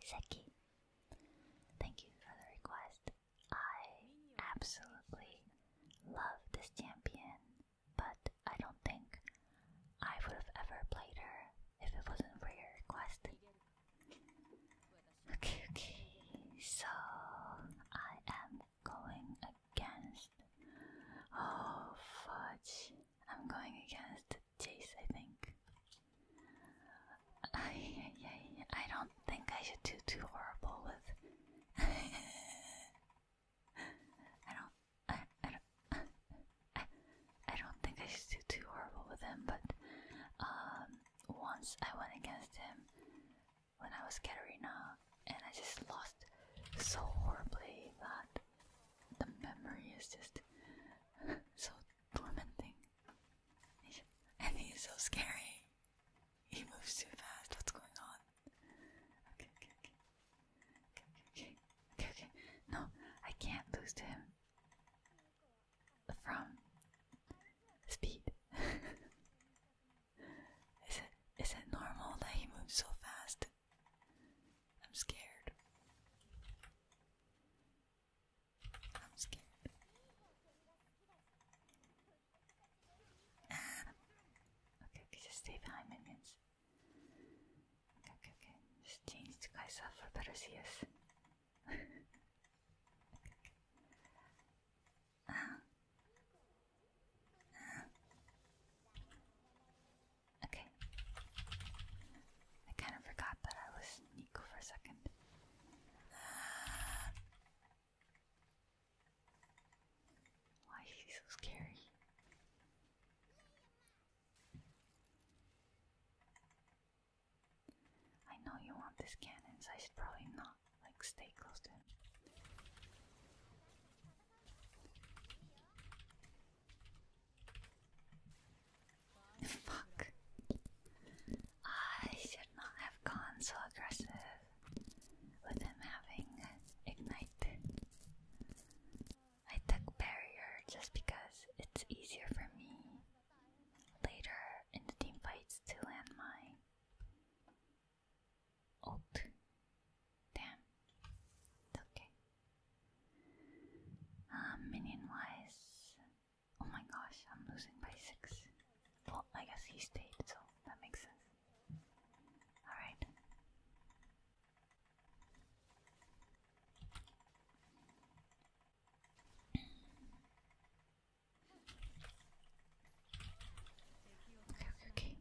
Seki, thank you for the request. I absolutely love this champion, but I don't think I would have ever played her if it wasn't for your request. Okay, so I am going against. Oh, fudge. I'm going against Jace, I think. I don't think I should do too horrible with. I don't think I should do too horrible with him, but once I went against him when I was Katarina, and I just lost so horribly that the memory is just so tormenting. And he's so scary. He moves too fast. What's going on? Okay. No, I can't lose to him from speed. Is it normal that he moves so fast? I'm scared. Okay, just stay behind minions. Okay. Just change to Kaisa for better CS. Okay. I kind of forgot that I was Nico for a second. Why is he so scary? I know you want this cannon, so I should probably not, like, stay close to him. Fuck. I should not have gone so aggressive with him having Ignite. I took Barrier just because it's easier for me later in the team fights to land my ult. Damn. Okay. Minion wise. Oh my gosh, I'm losing by 6. Well, I guess he stayed, so that makes sense. Alright. Okay.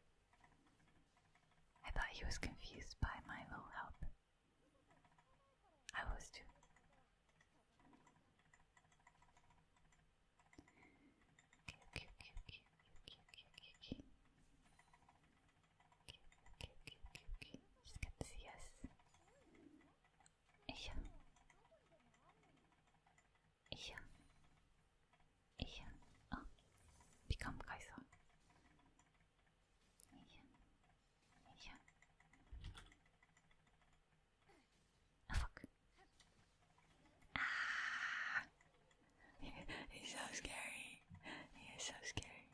I thought he was confused by my low health. I was too. Okay. Just get the CS. Oh, become Kaisa. Oh, fuck. Ah! He's so scary. He is so scary.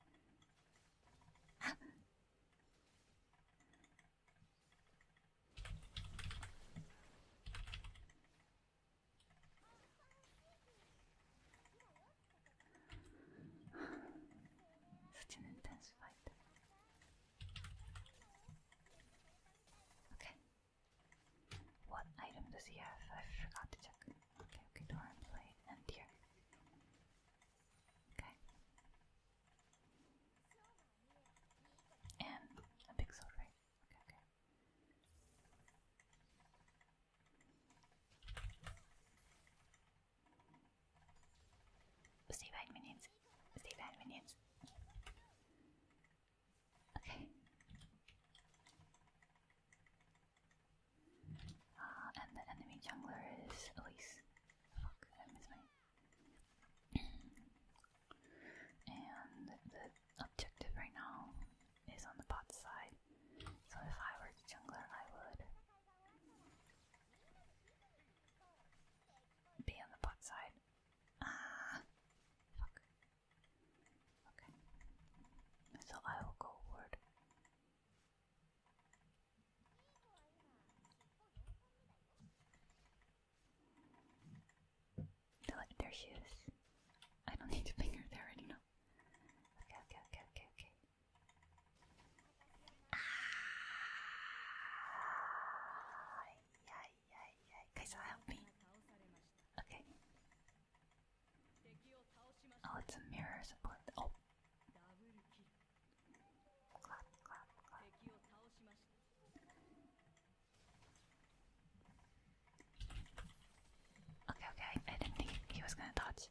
Such an intense fight. Okay. What item does he have? I forgot to check. Okay, Doran blade and deer. Okay. And a big sword, right? Okay. Stay behind minions. Okay. And the enemy jungler is Elise. Fuck, I missed my. And the objective right now is on the bot side. So if I were the jungler, I would be on the bot side. Ah, fuck. Okay. There she is. I don't need to finger there already know. Okay. Guys, help me. Okay. Oh, it's a mirror support. Oh. Clap. Okay. I didn't think he was gonna dodge.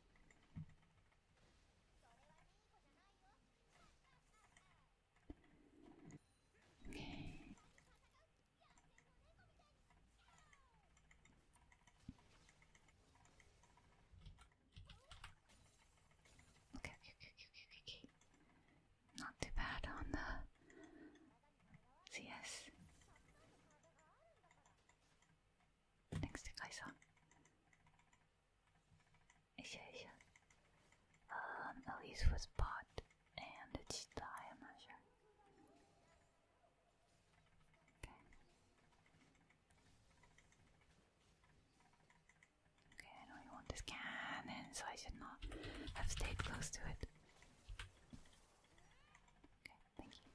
Okay. Not too bad on the CS. Next to Kaisa. Asia. Elise was bot and it's die, I'm not sure. Okay, I know you want this cannon, so I should not have stayed close to it. Okay, thank you.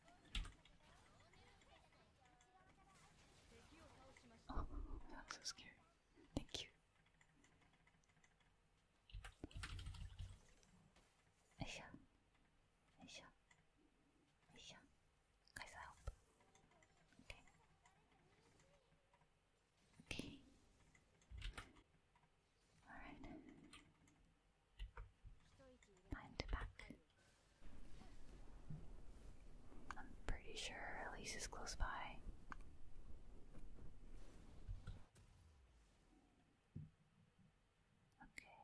Oh, that was so scary. Thank you. Asia. Guys, help. Okay. Alright. Time to pack. I'm pretty sure Elise is close by. Okay.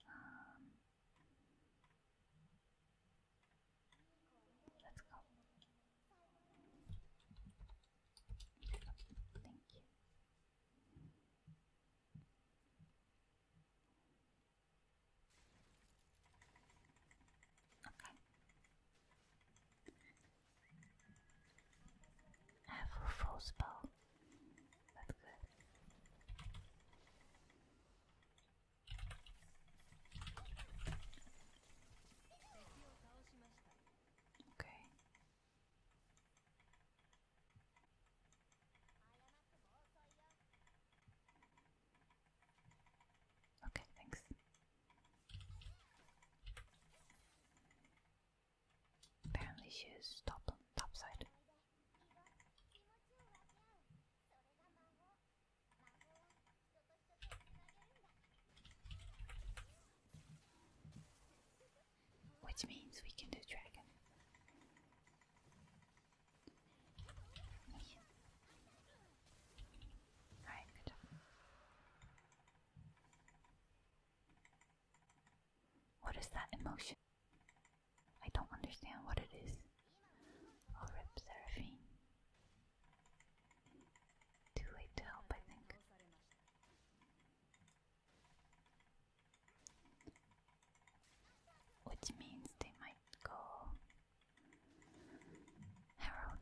Let's go. Thank you. Okay. I have a full spell. That's good. Okay. Okay, thanks. Apparently she is top side. Which means we can do dragon. Alright, good job. What is that emotion? I don't understand what it is. Oh, rip Seraphine. Too late to help, I think. Which means they might go Herald.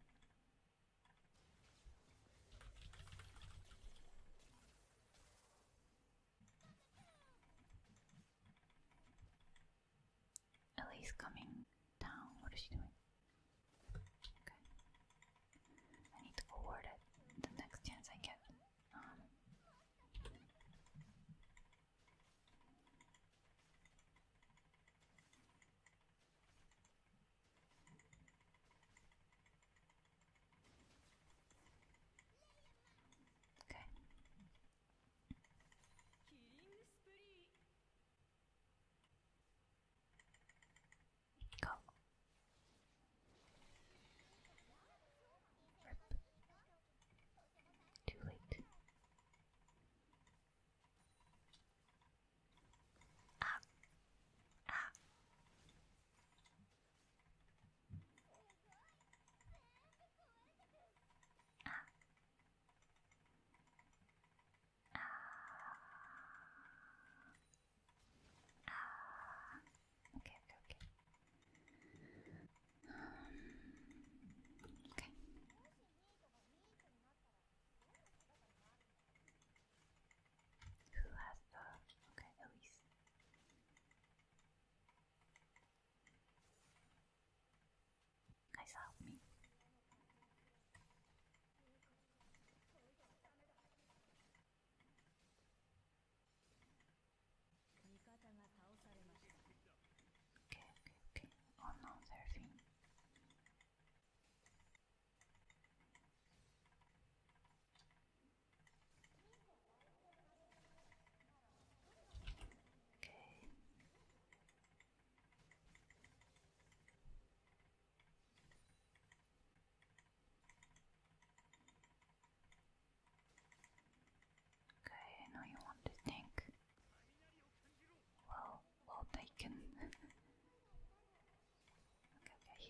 Ellie's coming down. What is she doing? Okay. I need to forward it the next chance I get. Okay. Go.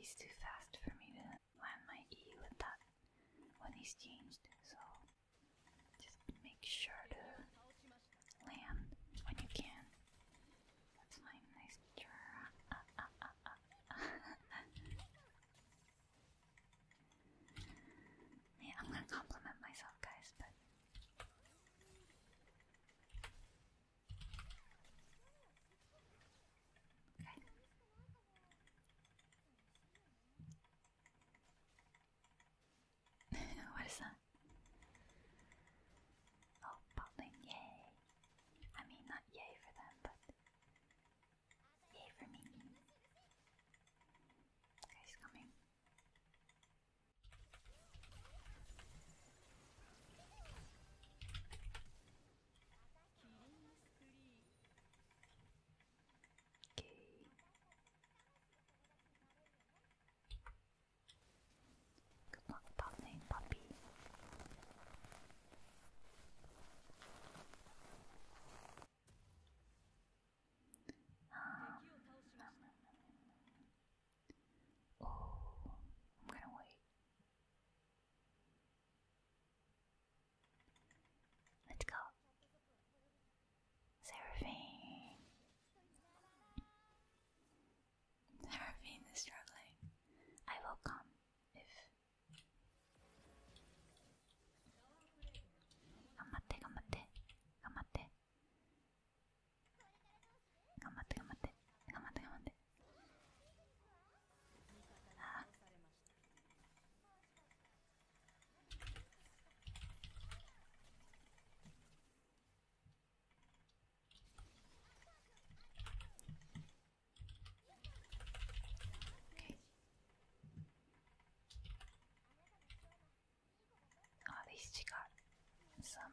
he's too fast for me to land my E with that when he's changed, so just make sure to land when you can. That's fine, nice try. Yeah, I'm gonna compliment myself, guys, but okay. What is that? Oh, bot lane, yay. I mean, not yay for them, but yay for me. Okay, he's coming. Okay. Good luck, bot lane, puppy. Oh, I'm gonna wait. Let's go. Seraphine. Seraphine is struggling. I will come if. Gambatte, gambatte. Gambatte. Gambatte, gambatte. Gambatte, gambatte. Ah. Okay. Oh, at least she got some.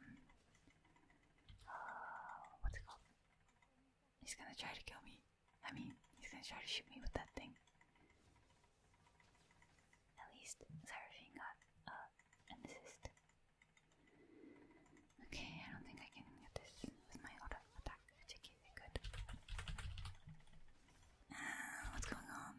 What's it called? He's gonna try to kill me. I mean, he's gonna try to shoot me with that thing. At least Seraphine got an assist. Okay, I don't think I can get this with my auto attack. JK, good. What's going on?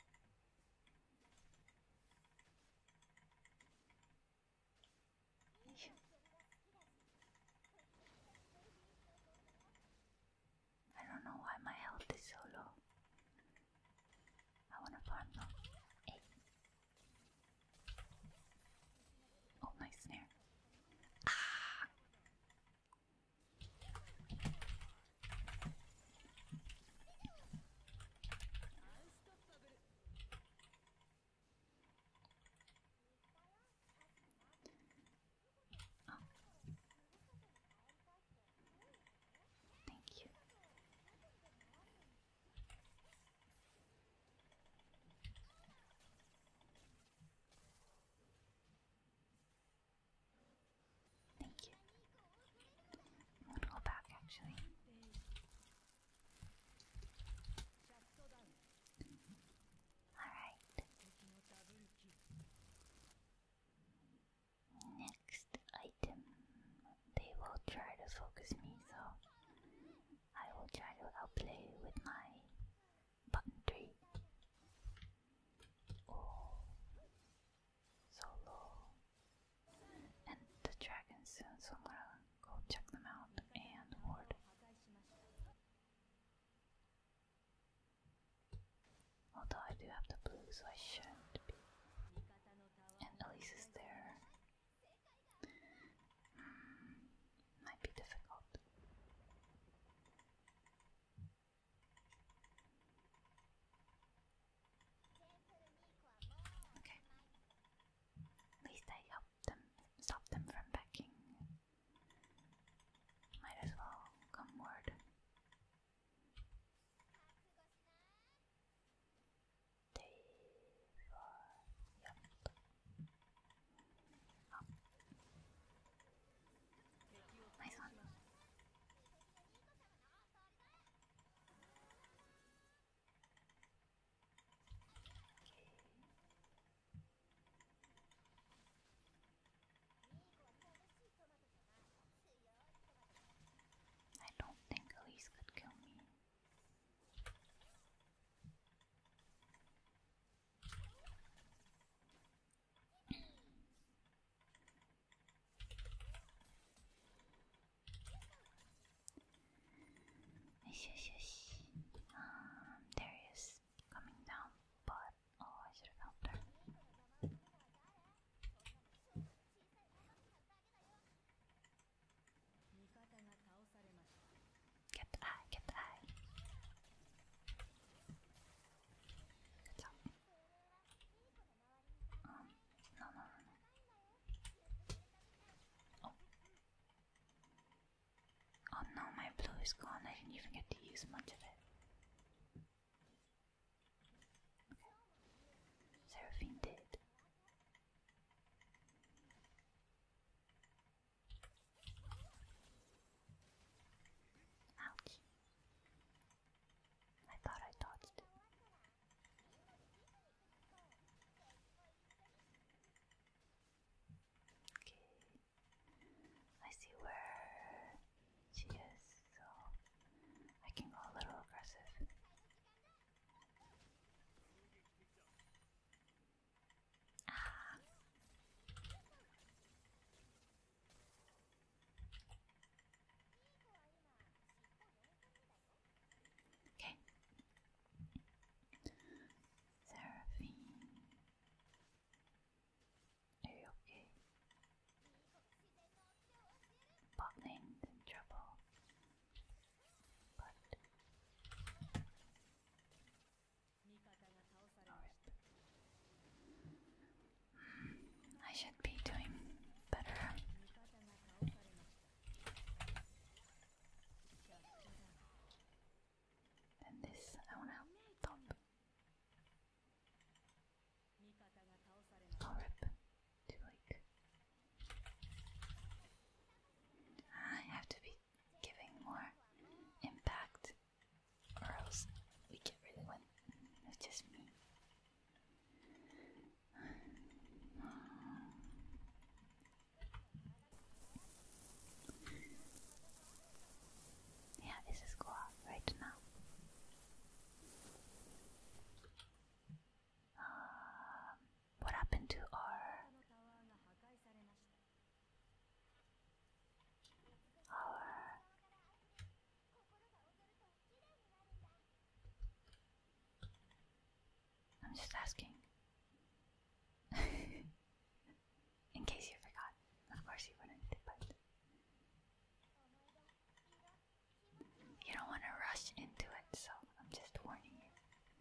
I don't know why my health is so low. I wanna farm though. Hey. Oh, nice snare. Ah! Oh. Thank you. Thank you. I'm gonna go back actually. Alright. Next item. They will try to focus me, so I will try to outplay with my button 3. Oh, so low. And the dragon soon, so I'm gonna go check them out and ward. Although I do have the blue, so I shouldn't be. And Elise is there. Might be difficult. Okay. At least I helped them, stop them from backing. Might as well come ward. They There he is, coming down, but oh, I should have helped her. Get the eye, get the eye. Good job. No. Oh. Oh no, my blue is gone. I didn't even get to use much of it. Okay. Seraphine did. Ouch. I thought I dodged it. Okay. I see where she is, so I can go a little aggressive. Ah. Okay. Seraphine. Are you okay? Bot lane's in trouble. But I should be doing better. Than this. I wanna help top. Oh, rip. Too late. I have to be giving more impact, or else we get really win. It's just me. Yeah, this is go out right now. What happened to our I'm just asking. In case you forgot. Of course you wouldn't, but you don't want to rush into it, so I'm just warning you.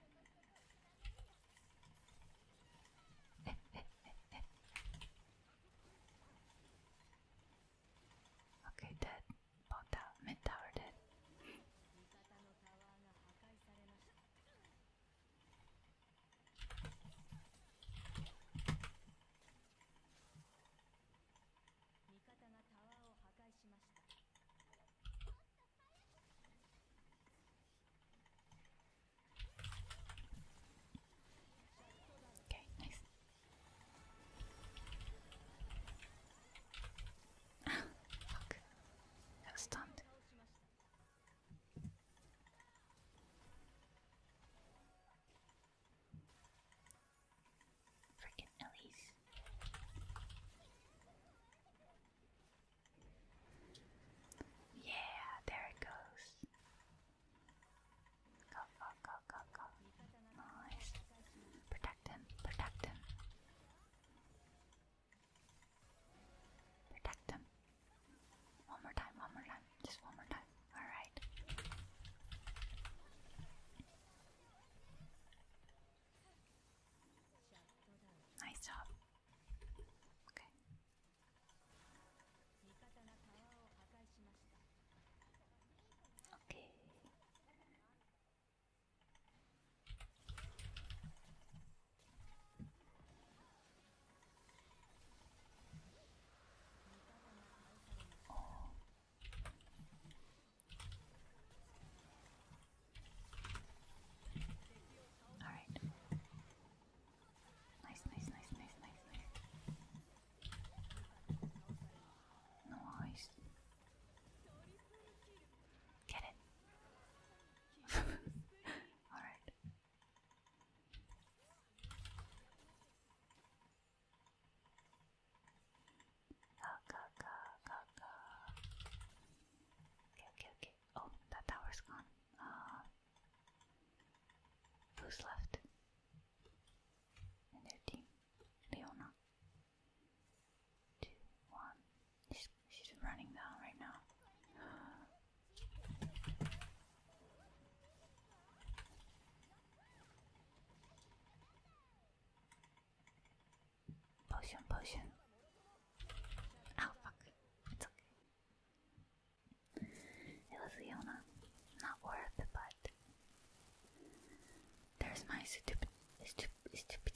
Okay, dead. Bot tower, mid tower dead. potion. Oh fuck. It's okay. It was Leona. Not worth it, but there's my stupid